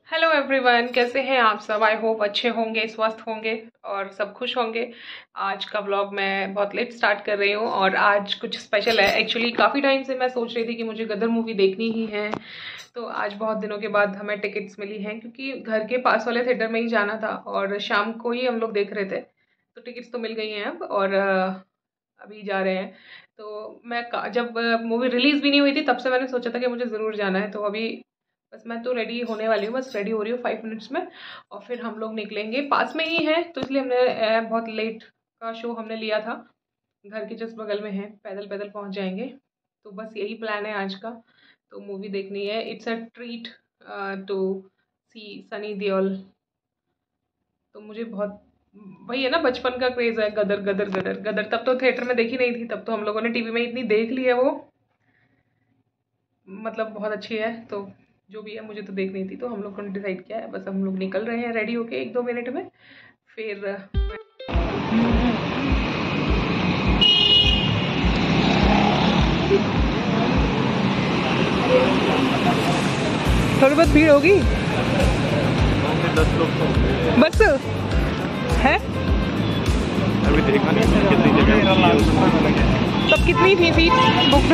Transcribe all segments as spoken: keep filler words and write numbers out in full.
Hello everyone, कैसे हैं आप सब। आई होप अच्छे होंगे, स्वस्थ होंगे और सब खुश होंगे। आज का व्लॉग मैं बहुत लेट स्टार्ट कर रही हूँ और आज कुछ स्पेशल है। एक्चुअली काफ़ी टाइम से मैं सोच रही थी कि मुझे गदर मूवी देखनी ही है, तो आज बहुत दिनों के बाद हमें टिकट्स मिली हैं, क्योंकि घर के पास वाले थिएटर में ही जाना था और शाम को ही हम लोग देख रहे थे, तो टिकट्स तो मिल गई हैं अब और अ, अभी जा रहे हैं। तो मैं का- जब मूवी रिलीज़ भी नहीं हुई थी तब से मैंने सोचा था कि मुझे ज़रूर जाना है, तो अभी बस मैं तो रेडी होने वाली हूँ, बस रेडी हो रही हूँ फाइव मिनट्स में और फिर हम लोग निकलेंगे। पास में ही है तो इसलिए हमने अ, बहुत लेट का शो हमने लिया था। घर के जस्ट बगल में है, पैदल पैदल पहुँच जाएंगे। तो बस यही प्लान है आज का, तो मूवी देखनी है। It's a treat to see Sunny Deol. तो मुझे बहुत वही है ना, बचपन का क्रेज़ है गदर गदर गदर गदर। तब तो थिएटर में देखी नहीं थी, तब तो हम लोगों ने टीवी में इतनी देख ली है वो, मतलब बहुत अच्छी है। तो जो भी है मुझे तो देखनी थी, तो हम लोग ने डिसाइड किया है। बस हम लोग निकल रहे हैं रेडी होके एक दो मिनट में फिर। थोड़ी बहुत भीड़ होगी, दस लोग तो होंगे। बस है। अभी देखा नहीं कितनी जगह। तब कितनी थी सीट बुक?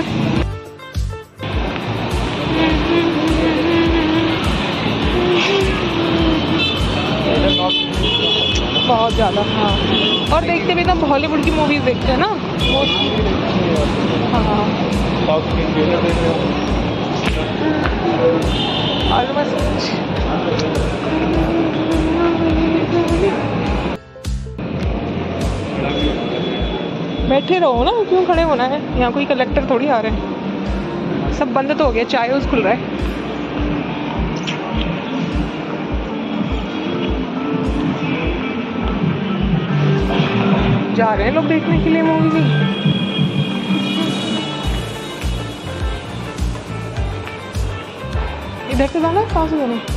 बहुत ज़्यादा, हाँ। और देखते भी ना हॉलीवुड की मूवीज़ देखते हैं ना मोस्टली। हाँ, ऑलमोस्ट। बैठे रहो ना, क्यों खड़े होना है। यहाँ कोई कलेक्टर थोड़ी आ रहे हैं। सब बंद तो हो गया, चाय हाउस खुल रहा है। जा रहे हैं लोग देखने के लिए मूवी। इधर से जाना है, कहाँ से जाना है?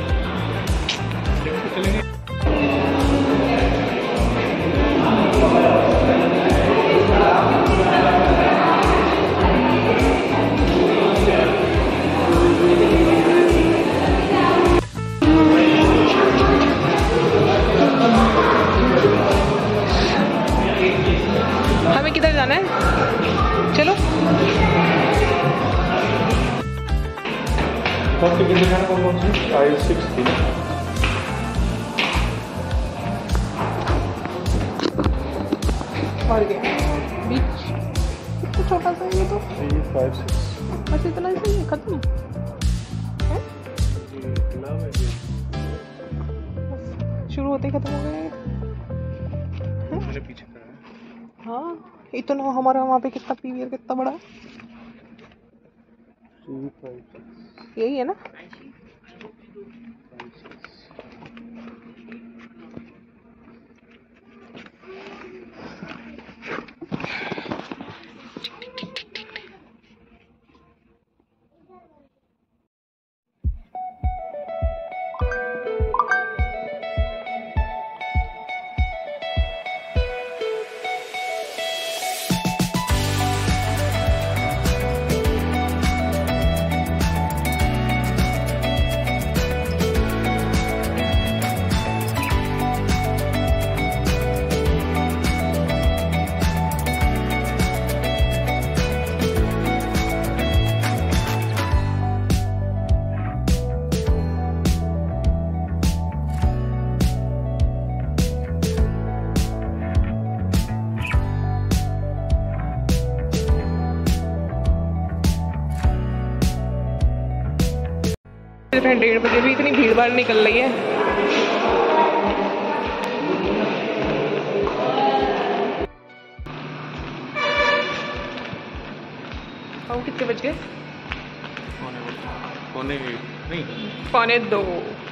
हमें किधर जाना है? चलो। कौन कौन सी फाइव सिक्स थी ना? और गया बीच, इतना छोटा सा ये तो। थ्री फाइव सिक्स बस इतना ही है, खत्म है। शुरू होते ही खत्म हो गया। मेरे पीछे खड़ा है। हाँ, इतना हमारा वहाँ पे कितना पीवीआर कितना बड़ा है। थ्री फाइव सिक्स यही है ना। डेढ़ बजे भी इतनी भीड़ भाड़ निकल रही है। और कितने बज गए? पौने नहीं पौने दो।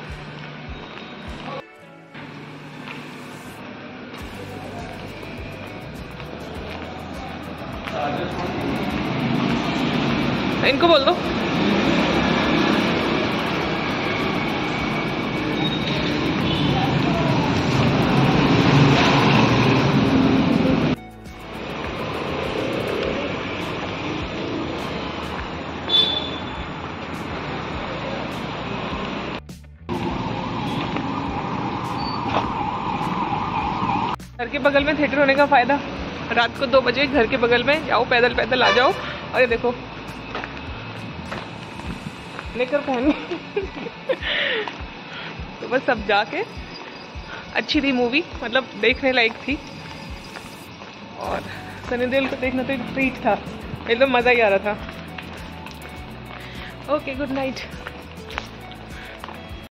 इनको बोल दो। घर के बगल में थिएटर होने का फ़ायदा, रात को दो बजे घर के बगल में जाओ, पैदल पैदल आ जाओ। और ये देखो लेकर पहन तो बस सब जाके, अच्छी थी मूवी, मतलब देखने लायक थी। और सनी देओल को देखना तो एक ट्रीट था, एकदम मज़ा ही आ रहा था। Okay, good night.